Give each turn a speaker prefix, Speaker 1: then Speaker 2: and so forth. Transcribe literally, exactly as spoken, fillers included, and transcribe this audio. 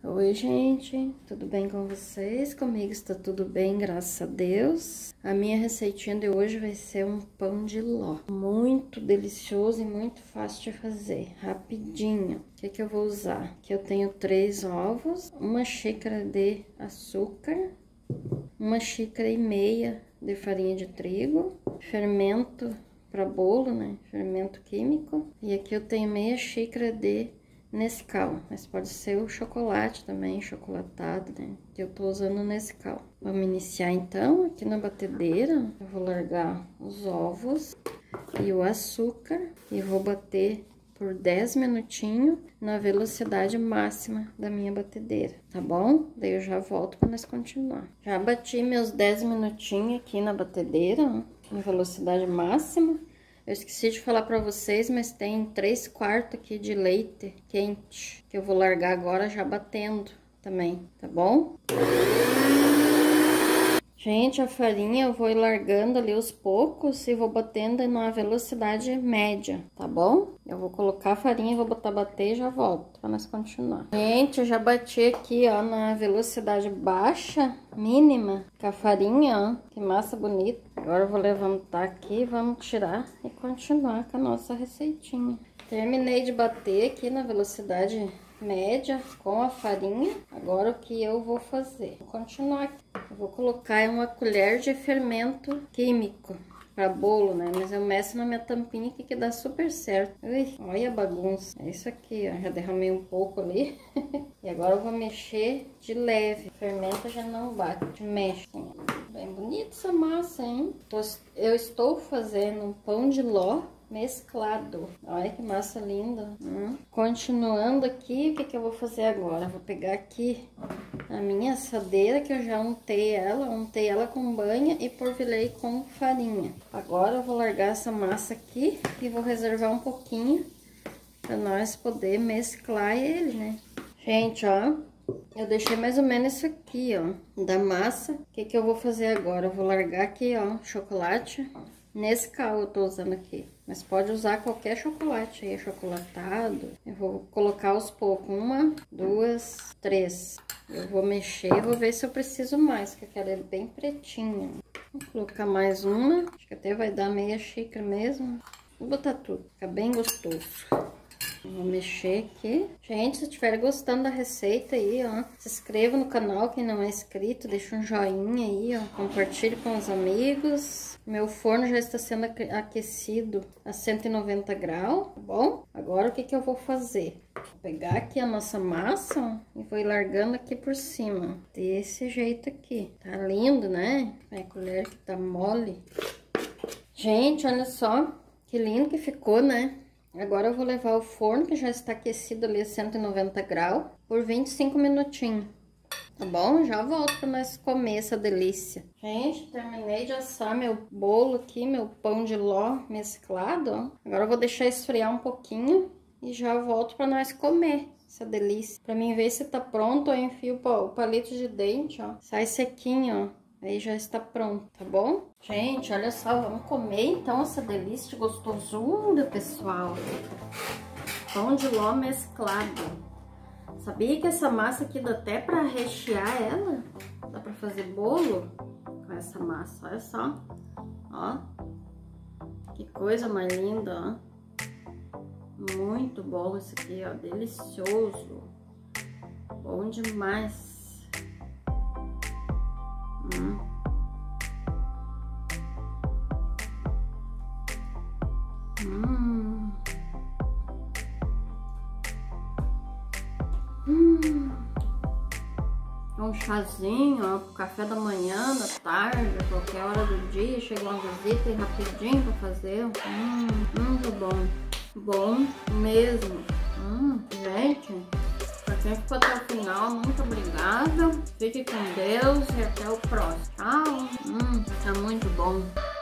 Speaker 1: Oi, gente, tudo bem com vocês? Comigo está tudo bem, graças a Deus. A minha receitinha de hoje vai ser um pão de ló. Muito delicioso e muito fácil de fazer, rapidinho. O que que eu vou usar? Aqui eu tenho três ovos, uma xícara de açúcar, uma xícara e meia de farinha de trigo, fermento para bolo, né? Fermento químico. E aqui eu tenho meia xícara de Nescau, mas pode ser o chocolate também, chocolatado, né? Que eu tô usando Nescau. Vamos iniciar então aqui na batedeira. Eu vou largar os ovos e o açúcar e vou bater por dez minutinhos na velocidade máxima da minha batedeira, tá bom? Daí eu já volto para nós continuar. Já bati meus dez minutinhos aqui na batedeira, ó, na velocidade máxima. Eu esqueci de falar pra vocês, mas tem três quartos aqui de leite quente, que eu vou largar agora já batendo também, tá bom? Gente, a farinha eu vou ir largando ali aos poucos e vou batendo em uma velocidade média, tá bom? Eu vou colocar a farinha e vou botar bater e já volto pra nós continuar. Gente, eu já bati aqui, ó, na velocidade baixa, mínima, com a farinha, ó, que massa bonita. Agora eu vou levantar aqui, vamos tirar e continuar com a nossa receitinha. Terminei de bater aqui na velocidade média com a farinha. Agora o que eu vou fazer? Vou continuar aqui. Eu vou colocar uma colher de fermento químico para bolo, né? Mas eu meço na minha tampinha aqui que dá super certo. Ui, olha a bagunça. É isso aqui, ó. Já derramei um pouco ali. E agora eu vou mexer de leve. O fermento já não bate, mexe. Bem bonita essa massa, hein? Eu estou fazendo um pão de ló mesclado. Olha que massa linda. Hum. Continuando aqui, o que que eu vou fazer agora? Eu vou pegar aqui a minha assadeira, que eu já untei ela, untei ela com banha e polvilhei com farinha. Agora eu vou largar essa massa aqui e vou reservar um pouquinho para nós poder mesclar ele, né? Gente, ó, eu deixei mais ou menos isso aqui, ó, da massa. O que que eu vou fazer agora? Eu vou largar aqui, ó, chocolate Nescau eu tô usando aqui, mas pode usar qualquer chocolate aí, chocolatado. Eu vou colocar aos poucos, uma, duas, três. Eu vou mexer, vou ver se eu preciso mais, porque ela é bem pretinha. Vou colocar mais uma, acho que até vai dar meia xícara mesmo. Vou botar tudo, fica bem gostoso. Vou mexer aqui. Gente, se estiver gostando da receita aí, ó, se inscreva no canal, quem não é inscrito, deixa um joinha aí, ó, compartilhe com os amigos. Meu forno já está sendo aquecido a cento e noventa graus, tá bom? Agora o que que eu vou fazer? Vou pegar aqui a nossa massa, ó, e vou ir largando aqui por cima, desse jeito aqui. Tá lindo, né? A colher que tá mole. Gente, olha só que lindo que ficou, né? Agora eu vou levar ao forno, que já está aquecido ali a cento e noventa graus, por vinte e cinco minutinhos, tá bom? Já volto para nós comer essa delícia. Gente, terminei de assar meu bolo aqui, meu pão de ló mesclado, ó. Agora eu vou deixar esfriar um pouquinho e já volto para nós comer essa delícia. Para mim ver se tá pronto, eu enfio o palito de dente, ó. Sai sequinho, ó. Aí já está pronto, tá bom? Gente, olha só, vamos comer então essa delícia de gostosura, pessoal. Pão de ló mesclado. Sabia que essa massa aqui dá até pra rechear ela? Dá pra fazer bolo com essa massa, olha só. Ó, que coisa mais linda, ó. Muito bom isso aqui, ó, delicioso. Bom demais. Hum. Hum. Hum. Um chazinho, ó, pro café da manhã, da tarde, qualquer hora do dia. Chega uma visita e rapidinho pra fazer. Hum, muito bom. Bom mesmo. Hum, gente. Pra quem ficou até o final, muito obrigada. Fique com Deus e até o próximo. Tchau. Hum, tá muito bom.